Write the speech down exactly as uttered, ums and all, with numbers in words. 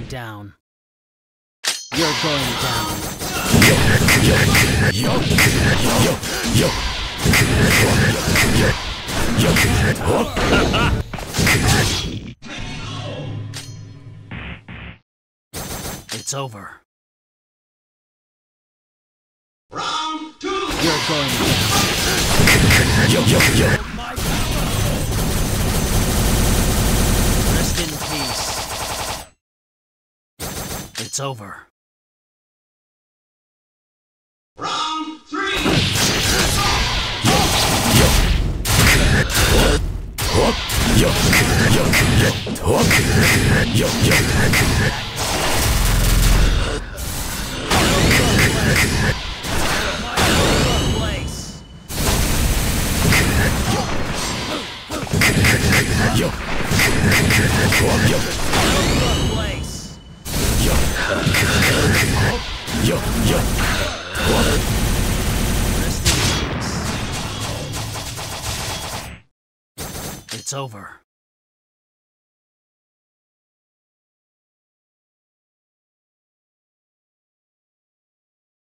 down. You're going down. It's over. Round two. You're going down. Yo, yo, yo. Rest in peace. It's over. Round three. Yo, yo, yo, yo, yo, yo. Yo, yo, yo, yo, yo. It's over.